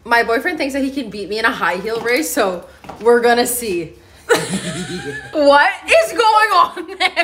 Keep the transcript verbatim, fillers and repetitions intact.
My boyfriend thinks that he can beat me in a high heel race, so we're gonna see. What is going on there?